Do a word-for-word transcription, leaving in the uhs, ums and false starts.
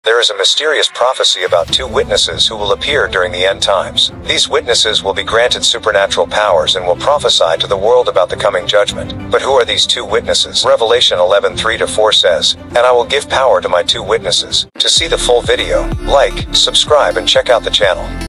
There is a mysterious prophecy about two witnesses who will appear during the end times. These witnesses will be granted supernatural powers and will prophesy to the world about the coming judgment. But who are these two witnesses? Revelation eleven three to four says, "And I will give power to my two witnesses." To see the full video, like, subscribe and check out the channel.